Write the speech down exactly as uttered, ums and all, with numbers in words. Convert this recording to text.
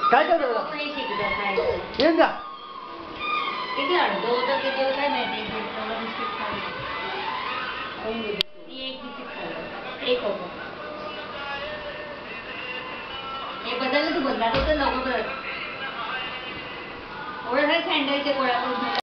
काय काय झालं नाही शिकत नाही येऊन जा किती आणतो तर किती काय माहिती मला बिस्किट खाल्लं एक बिस्किट खाल्लं एक होतं हे बदललं तू बदला तर नको बदल ओळख सँडलचे गोळा करून